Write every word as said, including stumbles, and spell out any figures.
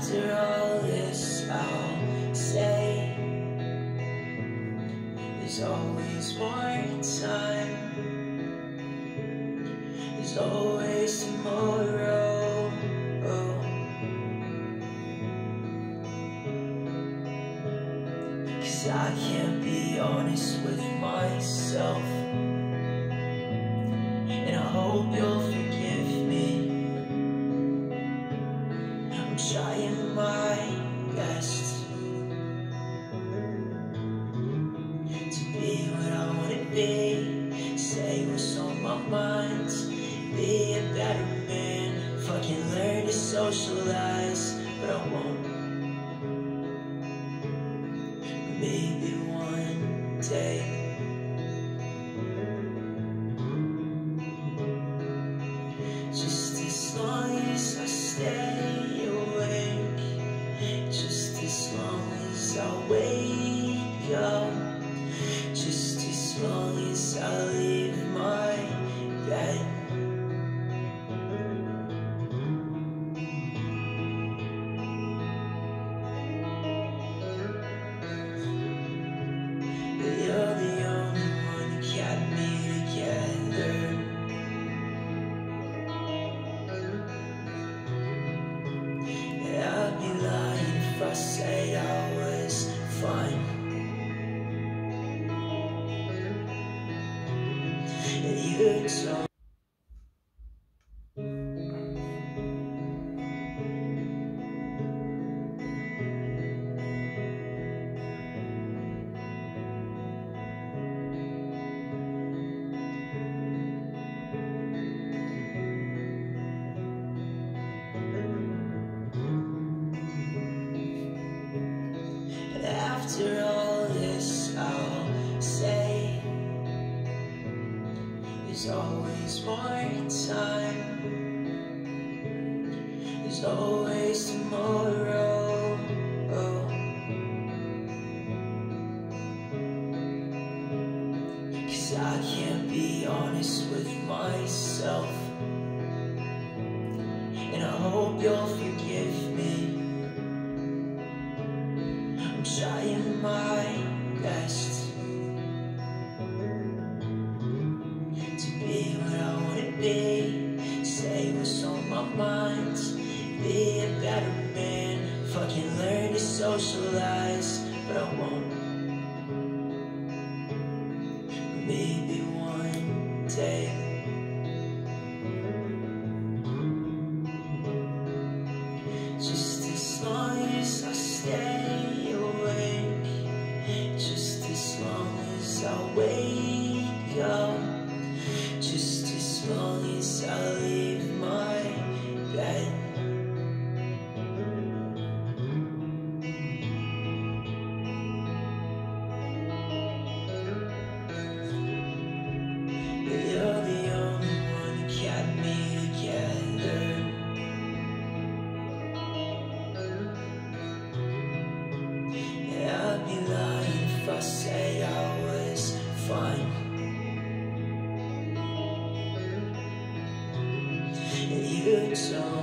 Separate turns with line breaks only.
after all this, I'll say there's always more time. There's always tomorrow. Oh. 'Cause I can't be honest with myself, and I hope you'll forgive me. I'm trying my best to be what I wanna be, say what's on my mind, be a better man, fucking learn to socialize, but I won't. Maybe one day. Just as long as I stay awake, just as long as I wake up, just as long as I leave my bed. You're the only one who kept me together. I'd be lying if I said I was fine. You told after all this, I'll say there's always more time. There's always tomorrow. Oh. 'Cause I can't be honest with myself, and I hope you'll forgive me. I'm trying my best to be what I wanna be, say what's on my mind, be a better man, fucking learn to socialize, but I won't. Maybe one day. Just as long as I stay awake, just as long as I wake up, just as long as I leave my bed. You're the only one who kept me together. I'd be lying if I say I was fine. You told